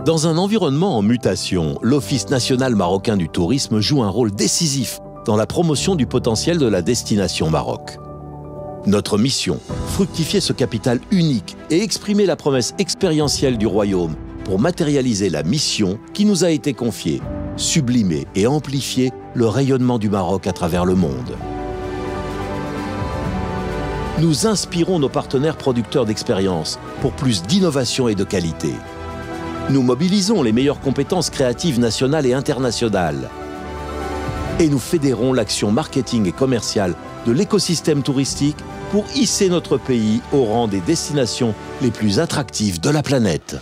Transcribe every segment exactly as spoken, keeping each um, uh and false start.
Dans un environnement en mutation, l'Office national marocain du tourisme joue un rôle décisif dans la promotion du potentiel de la destination Maroc. Notre mission, fructifier ce capital unique et exprimer la promesse expérientielle du royaume pour matérialiser la mission qui nous a été confiée, sublimer et amplifier le rayonnement du Maroc à travers le monde. Nous inspirons nos partenaires producteurs d'expérience pour plus d'innovation et de qualité. Nous mobilisons les meilleures compétences créatives nationales et internationales. Et nous fédérons l'action marketing et commerciale de l'écosystème touristique pour hisser notre pays au rang des destinations les plus attractives de la planète.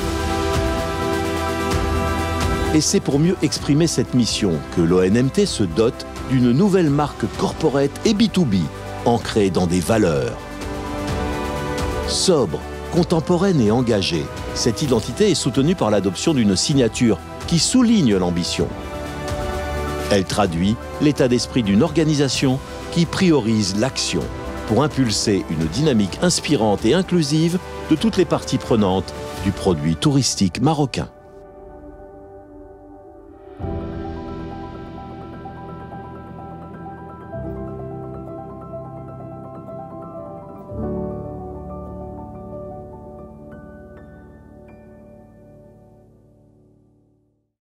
Et c'est pour mieux exprimer cette mission que l'O N M T se dote d'une nouvelle marque corporate et B deux B, ancrée dans des valeurs. Sobre, contemporaine et engagée, cette identité est soutenue par l'adoption d'une signature qui souligne l'ambition. Elle traduit l'état d'esprit d'une organisation qui priorise l'action pour impulser une dynamique inspirante et inclusive de toutes les parties prenantes du produit touristique marocain.